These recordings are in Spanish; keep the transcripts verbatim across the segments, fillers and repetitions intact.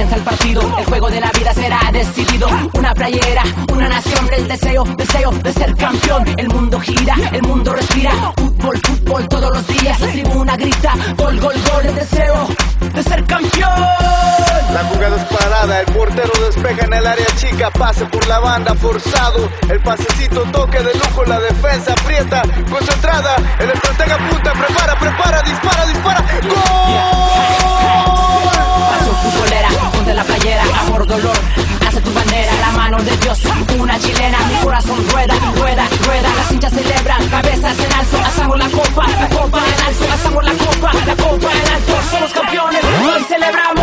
comienza el partido, el juego de la vida será decidido. Una playera, una nación, el deseo, deseo de ser campeón. El mundo gira, el mundo respira, fútbol, fútbol todos los días. La tribuna grita, gol, gol, gol, el deseo de ser campeón. La jugada es parada, el portero despeja en el área chica, pase por la banda forzado, el pasecito, toque de lujo, la defensa aprieta, concentrada, el estratega apunta, prepara, prepara, dispara, dispara, ¡gol! Pasión futbolera, ponte la playera, amor, dolor, hace tu bandera, la mano de Dios, una chilena, mi corazón rueda, rueda, rueda, las hinchas celebran, cabezas en alto, alzamos la copa, la copa en alto, alzamos la copa, la copa en alto, somos campeones, hoy celebramos.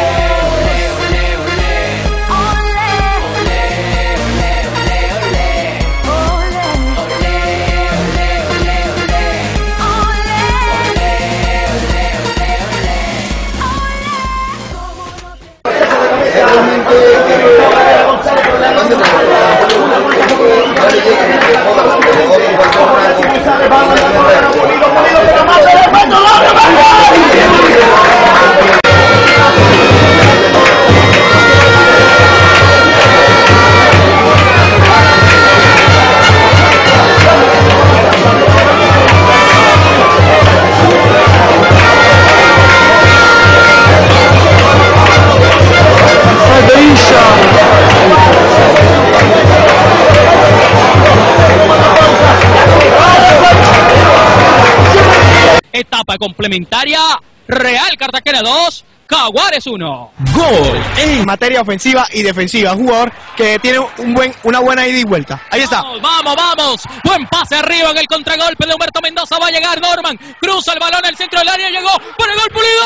Etapa complementaria, Real Cartagena dos, Jaguares uno. Gol en materia ofensiva y defensiva. Jugador que tiene un buen, una buena ida y vuelta. Ahí está. Vamos, vamos, vamos. Buen pase arriba en el contragolpe de Humberto Mendoza. Va a llegar Norman. Cruza el balón al centro del área. Llegó por el gol Pulido.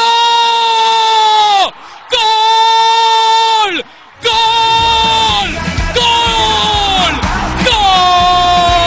¡Gol! ¡Gol! ¡Gol! ¡Gol!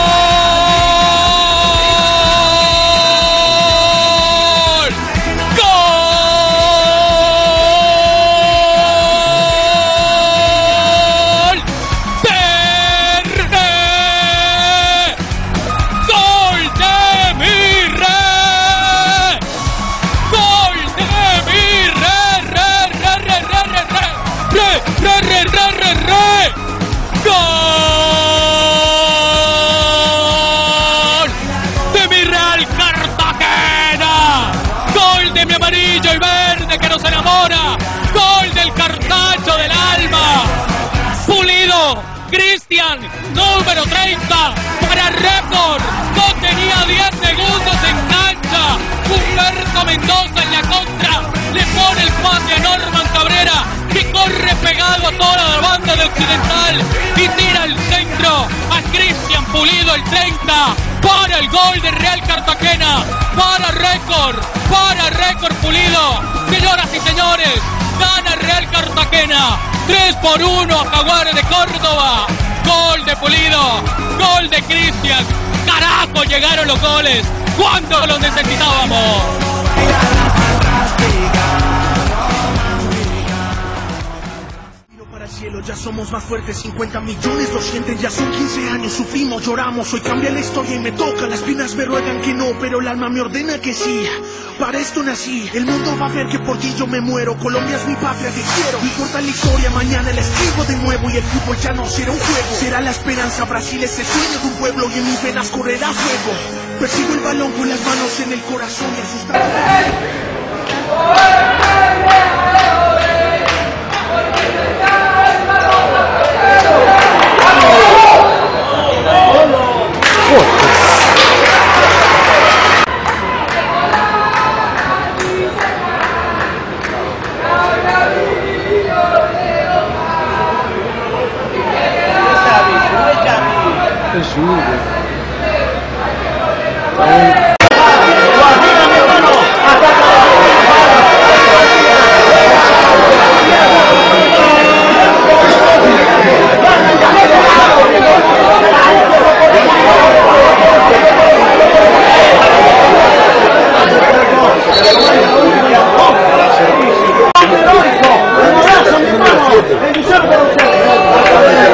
Cristian, número treinta, para récord, no tenía diez segundos en cancha. Humberto Mendoza en la contra, le pone el pase a Norman Cabrera, que corre pegado a toda la banda de Occidental y tira el centro a Cristian Pulido, el treinta, para el gol de Real Cartagena, para récord, para récord Pulido. Señoras y señores, gana Real Cartagena, tres por uno a Jaguares de Córdoba. Gol de Pulido, gol de Cristian. Carajo, llegaron los goles cuando los necesitábamos. Cielo, ya somos más fuertes, cincuenta millones lo sienten, ya son quince años, sufrimos, lloramos, hoy cambia la historia y me toca, las piernas me ruegan que no, pero el alma me ordena que sí, para esto nací, el mundo va a ver que por ti yo me muero, Colombia es mi patria, te quiero, no importa la historia, mañana la escribo de nuevo y el fútbol ya no será un juego, será la esperanza, Brasil es el sueño de un pueblo y en mis venas correrá fuego, persigo el balón con las manos en el corazón y asustado.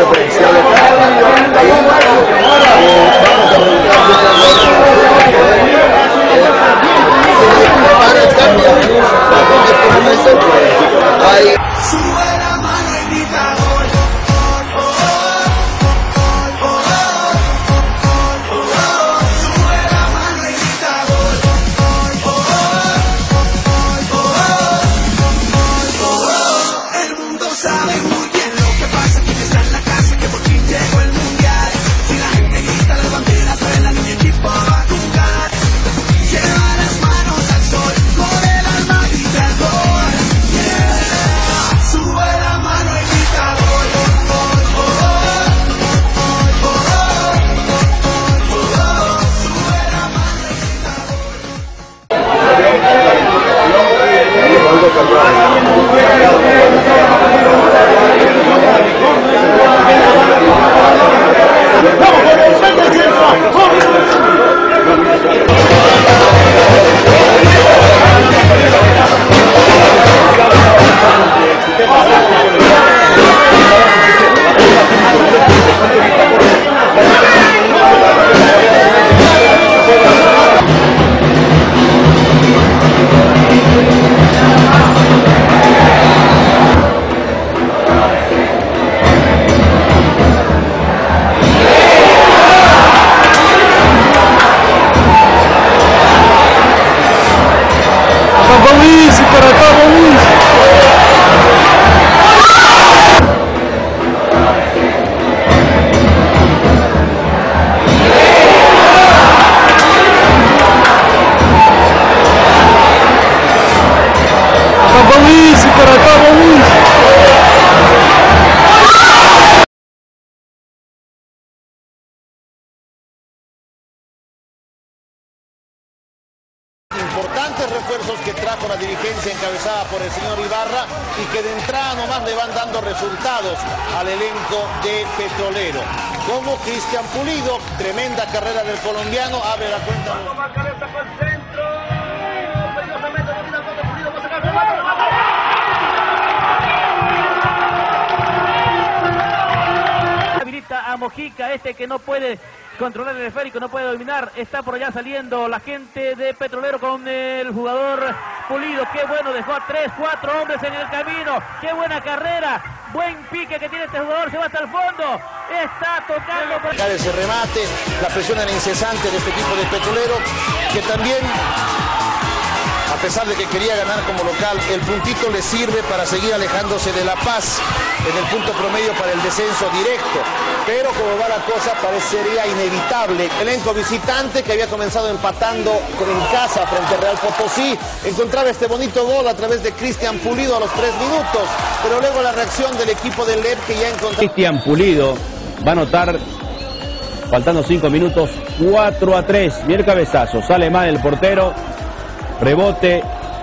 Vamos a por el señor Ibarra y que de entrada nomás le van dando resultados al elenco de Petrolero. Como Cristian Pulido, tremenda carrera del colombiano, abre la cuenta. Habilita a Mojica, este que no puede controlar el esférico, no puede dominar, está por allá saliendo la gente de Petrolero con el jugador Pulido. Qué bueno, dejó a tres, cuatro hombres en el camino, qué buena carrera, buen pique que tiene este jugador, se va hasta el fondo, está tocando por... Acá ese remate, la presión era incesante de este equipo de Petrolero, que también, a pesar de que quería ganar como local, el puntito le sirve para seguir alejándose de La Paz en el punto promedio para el descenso directo. Pero como va la cosa, parecería inevitable. El elenco visitante, que había comenzado empatando en casa frente a Real Potosí, encontraba este bonito gol a través de Cristian Pulido a los tres minutos. Pero luego la reacción del equipo del L E P, que ya encontró... Cristian Pulido va a anotar, faltando cinco minutos, cuatro a tres. Bien el cabezazo, sale mal el portero. Rebote.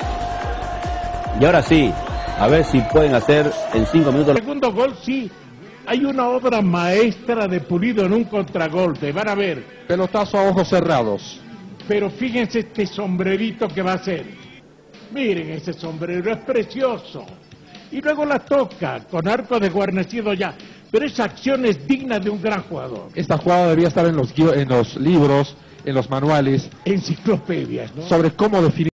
Y ahora sí, a ver si pueden hacer en cinco minutos. El segundo gol, sí. Hay una obra maestra de Pulido en un contragolpe. Van a ver. Pelotazo a ojos cerrados. Pero fíjense este sombrerito que va a hacer. Miren ese sombrero, es precioso. Y luego la toca con arco de guarnecido ya. Pero esa acción es digna de un gran jugador. Esta jugada debería estar en los, en los libros, en los manuales. Enciclopedias, ¿no? Sobre cómo definir